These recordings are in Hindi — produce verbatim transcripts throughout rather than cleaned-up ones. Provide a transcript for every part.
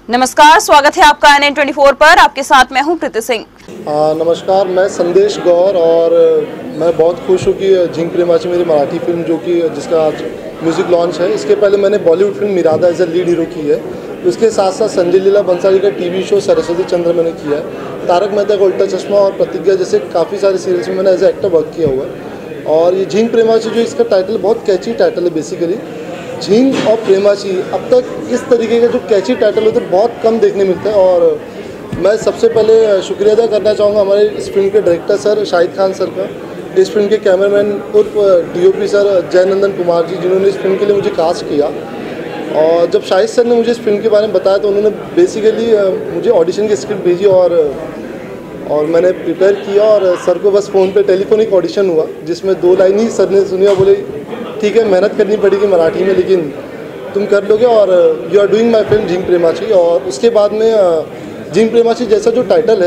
नमस्कार, स्वागत है आपका एन एन ट्वेंटी फोर पर। आपके साथ मैं हूं प्रीति सिंह। नमस्कार, मैं संदेश गौर और मैं बहुत खुश हूँ कि झिंग प्रेमाची मेरी मराठी फिल्म जो कि जिसका आज म्यूज़िक लॉन्च है, इसके पहले मैंने बॉलीवुड फिल्म मिरादा एज ए लीड हीरो की है। उसके साथ साथ संजय लीला बंसाली का टीवी शो सरस्वती चंद्र मैंने किया है। तारक मेहता का उल्टा चश्मा और प्रतिज्ञा जैसे काफ़ी सारे सीरियल्स में मैंने एज ए एक्टर वर्क किया हुआ है। और ये झिंग प्रेमाची जो इसका टाइटल बहुत कैची टाइटल है। बेसिकली झिंग और प्रेमाची अब तक इस तरीके का जो कैची टाइटल होता है बहुत कम देखने मिलता है। और मैं सबसे पहले शुक्रिया अदा करना चाहूँगा हमारे इस फिल्म के director sir Shahid Khan sir का, इस फिल्म के कैमरामैन उर्फ डीओपी सर जयनंदन कुमार जी, जिन्होंने इस फिल्म के लिए मुझे कास्ट किया। और जब शाहिद सर ने मुझे इस फिल्म के बारे में बताया तो उन्होंने बेसिकली मुझे ऑडिशन की स्क्रिप्ट भेजी और और मैंने प्रिपेयर किया। और सर को बस फ़ोन पे टेलीफोनिक ऑडिशन हुआ जिसमें दो लाइन ही सर ने सुनी और बोले ठीक है, मेहनत करनी पड़ेगी मराठी में लेकिन तुम कर लोगे और you are doing my film Zhing Premachi. और उसके बाद में झिंग प्रेमाची जैसा जो टाइटल है,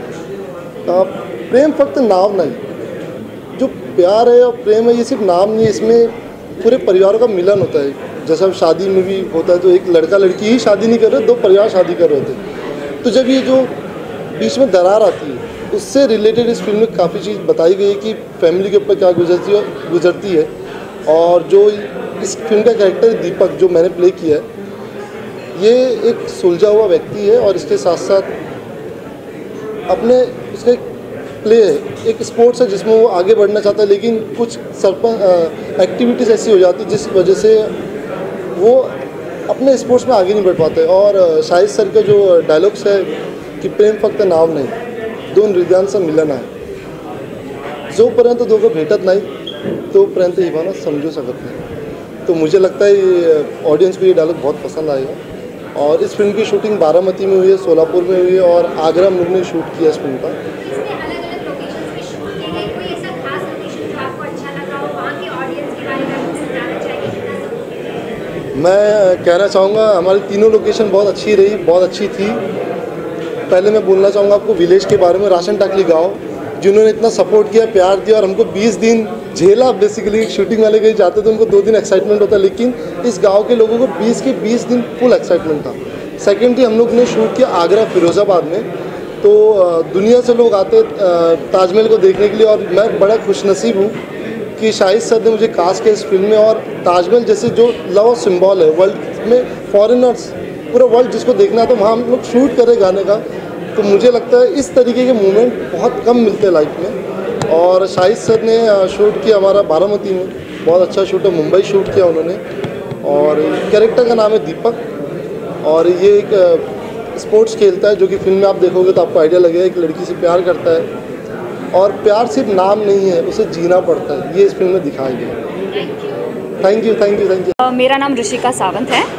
प्रेम फक्त नाम नहीं, जो प्यार है और प्रेम है ये सिर्फ नाम नहीं है, इसमें पूरे परिवारों का मिलन होता है। जैसा शादी में भी होता है तो एक लड़का लड़की ही शादी नहीं कर रहे, दो परिवार शादी कर रहे होते। तो जब ये जो बीच में दरार आती है उससे रिलेटेड इस फिल्म में काफ़ी चीज़ बताई गई है कि फैमिली के ऊपर क्या गुजरती है गुजरती है और जो इस फिल्म का कैरेक्टर दीपक जो मैंने प्ले किया है, ये एक सुलझा हुआ व्यक्ति है और इसके साथ साथ अपने उसका एक प्ले है, एक स्पोर्ट्स है जिसमें वो आगे बढ़ना चाहता है लेकिन कुछ सरपंच एक्टिविटीज़ ऐसी हो जाती है जिस वजह से वो अपने स्पोर्ट्स में आगे नहीं बढ़ पाते। और शाहिद सर का जो डायलॉग्स है कि प्रेम फक्त नाव नहीं, दोन हृदयांचं मिलन आहे, जोपर्यंत दोघं भेटत नाही तोपर्यंत ही भावना समझू सकत नहीं। तो मुझे लगता है ये ऑडियंस को ये डायलॉग बहुत पसंद आएगा। और इस फिल्म की शूटिंग बारामती में हुई है, सोलापुर में हुई है और आगरा में लोग ने शूट किया इस फिल्म का। मैं कहना चाहूँगा हमारी तीनों लोकेशन बहुत अच्छी रही, बहुत अच्छी थी। पहले मैं बोलना चाहूँगा आपको विलेज के बारे में, राशन टाकली गाँव, जिन्होंने इतना सपोर्ट किया, प्यार दिया और हमको बीस दिन झेला। बेसिकली शूटिंग वाले कहीं जाते तो उनको दो दिन एक्साइटमेंट होता है, लेकिन इस गांव के लोगों को बीस के बीस दिन फुल एक्साइटमेंट था। सेकेंडली हम लोग ने शूट किया आगरा फिरोज़ाबाद में, तो दुनिया से लोग आते ताजमहल को देखने के लिए और मैं बड़ा खुशनसीब हूँ कि शाहिद सर ने मुझे कास्ट किया इस फिल्म में। और ताजमहल जैसे जो लव सिम्बॉल है वर्ल्ड में, फॉरेनर्स पूरा वर्ल्ड जिसको देखना है तो वहाँ हम लोग शूट करें गाने का। तो मुझे लगता है इस तरीके के मोमेंट बहुत कम मिलते हैं लाइफ में। और शाहिद सर ने शूट किया हमारा बारामती में, बहुत अच्छा शूट है। मुंबई शूट किया उन्होंने और कैरेक्टर का नाम है दीपक और ये एक स्पोर्ट्स खेलता है जो कि फिल्म में आप देखोगे तो आपको आइडिया लगेगा। एक लड़की से प्यार करता है और प्यार सिर्फ नाम नहीं है, उसे जीना पड़ता है, ये इस फिल्म में दिखाया गया है। Thank you thank you thank you. मेरा नाम ऋषिका सावंत है।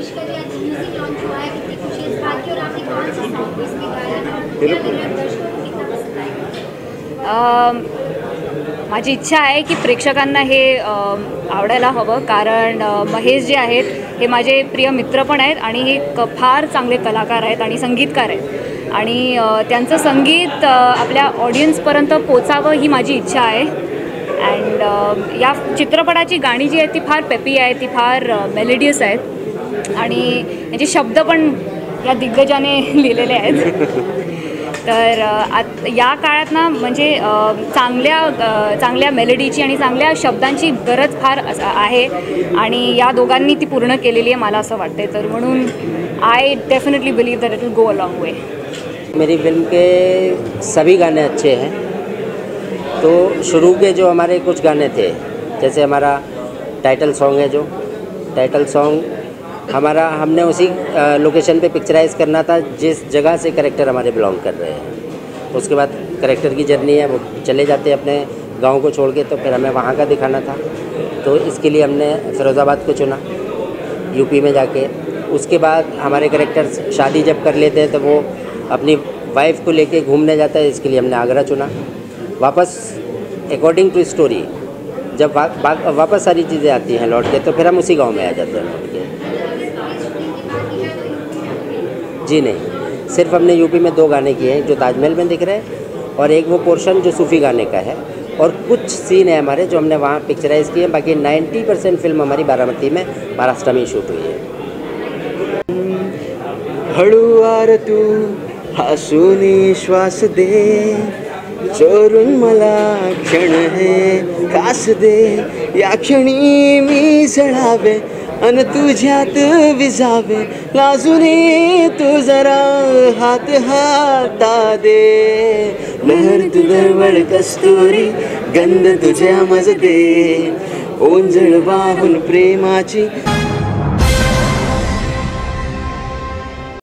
माझी इच्छा आहे की प्रेक्षकांना हे आवडायला हवं, कारण महेश जे आहेत हे माझे प्रिय मित्र पण आहेत आणि हे क फार चांगले कलाकार आहेत आणि संगीतकार आहेत आणि त्यांचं संगीत आपल्या ऑडियन्सपर्यंत पोचावं ही माझी इच्छा आहे। अँड या चित्रपटाची गाणी जी आहेत ती फार पेपी आहेत, ती फार मेलोडियस आहेत आणि याचे शब्द पण या दिग्गजाने लिहिलेले आहेत। तर आत या काळात ना म्हणजे चांगल्या चांगल्या मेलोडीची आणि चांगल्या शब्दांची गरज फार आहे आणि या दोघांनी ती पूर्ण केलेली आहे मला असं वाटते। तर म्हणून I definitely believe that it will go a long way. मेरी फिल्म के सभी गाने अच्छे हैं। तो शुरू के जो हमारे कुछ गाने थे, जैसे हमारा टाइटल सॉन्ग है, जो टाइटल सॉन्ग हमारा हमने उसी लोकेशन पे पिक्चराइज़ करना था जिस जगह से करेक्टर हमारे बिलोंग कर रहे हैं। उसके बाद करेक्टर की जर्नी है, वो चले जाते हैं अपने गांव को छोड़ के, तो फिर हमें वहाँ का दिखाना था। तो इसके लिए हमने फिरोज़ाबाद को चुना यूपी में जाके। उसके बाद हमारे करेक्टर्स शादी जब कर लेते हैं तो वो अपनी वाइफ को लेके घूमने जाता है, इसके लिए हमने आगरा चुना। वापस अकॉर्डिंग टू स्टोरी जब वा, वा, वापस सारी चीज़ें आती हैं लौट के, तो फिर हम उसी गांव में आ जाते हैं लौट के। जी नहीं, सिर्फ हमने यूपी में दो गाने किए हैं जो ताजमहल में दिख रहे हैं और एक वो पोर्शन जो सूफी गाने का है और कुछ सीन है हमारे जो हमने वहाँ पिक्चराइज़ किए हैं। बाकी नब्बे परसेंट फिल्म हमारी बारामती में महाराष्ट्र में शूट हुई है। हळूवार तू हसून श्वास दे, चोरून मला क्षण हे कास दे, या क्षणी मी जळावे अन तुझ्यात विजावे, लाजूने तू जरा हात हाता दे, लहर तू दरवळ कस्तुरी गंध तुझ्या मज दे, ओंजळ वाहून प्रेमाची